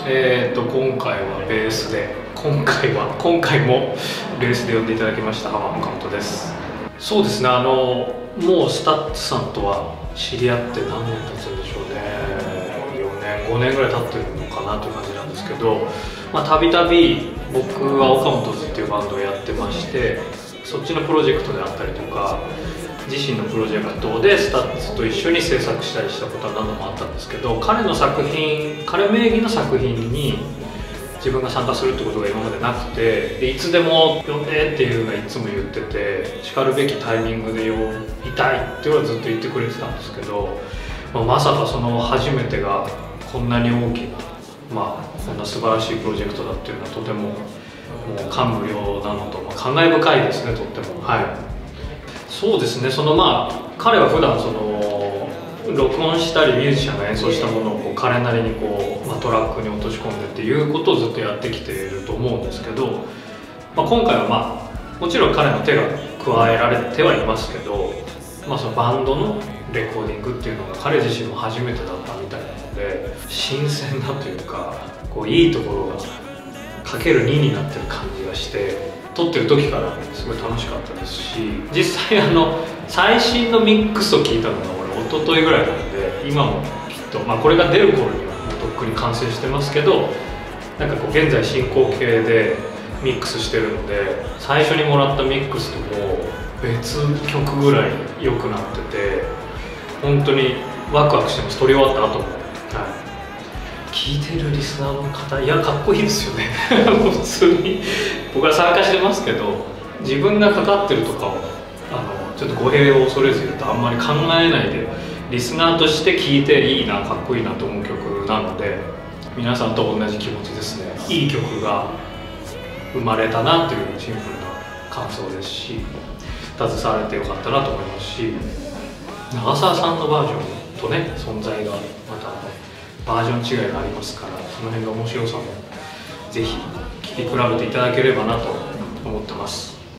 今回はベースで今回もベースで呼んでいただきました浜岡本です。そうですね、もうスタッツさんとは知り合って何年経つんでしょうね。4年5年ぐらい経ってるのかなという感じなんですけど、たびたび僕は岡本図っていうバンドをやってまして、そっちのプロジェクトであったりとか自身のプロジェクトでスタッツと一緒に制作したりしたことは何度もあったんですけど、彼名義の作品に自分が参加するってことが今までなくて、いつでも呼んでっていうのはいつも言ってて、しかるべきタイミングで呼びたいっていうのはずっと言ってくれてたんですけど、まさかその初めてがこんなに大きな、こんな素晴らしいプロジェクトだっていうのはとてももう感無量なのと、感慨深いですね、とっても。はい、そうですね、彼は普段録音したりミュージシャンが演奏したものを彼なりにトラックに落とし込んでっていうことをずっとやってきていると思うんですけど、今回はもちろん彼の手が加えられてはいますけど、そのバンドのレコーディングっていうのが彼自身も初めてだったみたいなので、新鮮なというかいいところがかける2になってる感じがして、撮ってる時からすごい楽しかったですし、実際最新のミックスを聞いたのが俺一昨日ぐらいなので、今もきっと、これが出る頃にはもうとっくに完成してますけど、現在進行形でミックスしてるので、最初にもらったミックスとも別曲ぐらい良くなってて、本当にワクワクしてます。撮り終わった後も。聞いてるリスナーの方、いやかっこいいですよね普通に僕は参加してますけど、自分がかかってるとかをちょっと語弊を恐れず言うとあんまり考えないでリスナーとして聴いていいな、かっこいいなと思う曲なので、皆さんと同じ気持ちですね。いい曲が生まれたなというシンプルな感想ですし、携われてよかったなと思いますし、長澤さんのバージョンとね存在がまたバージョン違いがありますから、その辺の面白さもぜひ聴き比べていただければなと思ってます。